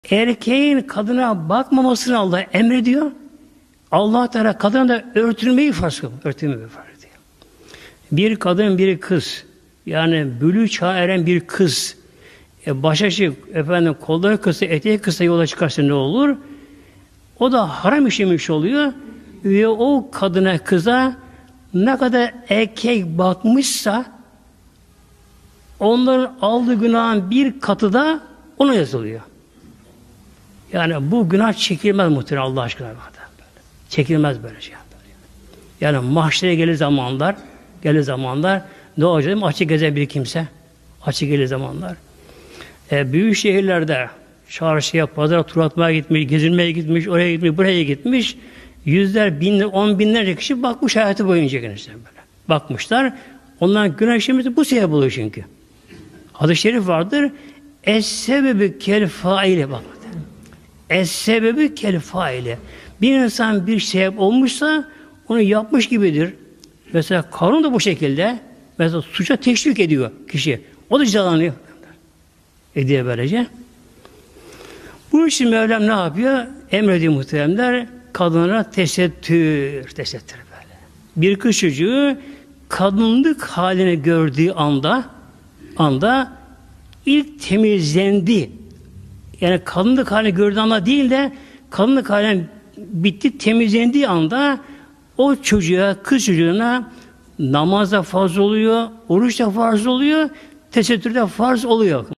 Erkeğin kadına bakmamasını Allah emrediyor. Allah Teala kadına da örtülmeyi farz ediyor. Örtülmeyi farz ediyor. Bir kadın, bir kız, yani bülüğ çağa eren bir kız, başaşı kolları kısa, eteği kısa yola çıkarsa ne olur? O da haram işlemiş oluyor. Ve o kadına, kıza ne kadar erkek bakmışsa onların aldığı günahın bir katı da ona yazılıyor. Yani bu günah çekilmez muhtemelen Allah aşkına. Çekilmez böyle şey. Yani mahşere gelir zamanlar ne olacak? Açık gezer bir kimse. Açık gelir zamanlar. Büyük şehirlerde çarşıya, pazara tur atmaya gitmiş, gezinmeye gitmiş, oraya gitmiş, buraya gitmiş. Yüzler, binler, 10 binlerce kişi bakmış hayatı boyunca gençler böyle. Bakmışlar. Onların günah işlemesi bu sebep oluyor çünkü. Hadis-i şerif vardır. Es-sebebi kel-faile bak. Es-sebebi kel-faile. Bir insan bir sebep olmuşsa onu yapmış gibidir. Mesela Karun da bu şekilde. Mesela suça teşvik ediyor kişi. O da cezalanıyor. Ediyor böylece. Bunun için Mevlam ne yapıyor? Emrediyor muhteremler. Kadınlara tesettür böyle. Bir kız çocuğu kadınlık halini gördüğü anda ilk temizlendi. Yani kadınlık halini gördüğü anda değil de kadınlık halinin bitti, temizlendiği anda o çocuğa, kız çocuğuna namaz da farz oluyor, oruç da farz oluyor, tesettür de farz oluyor.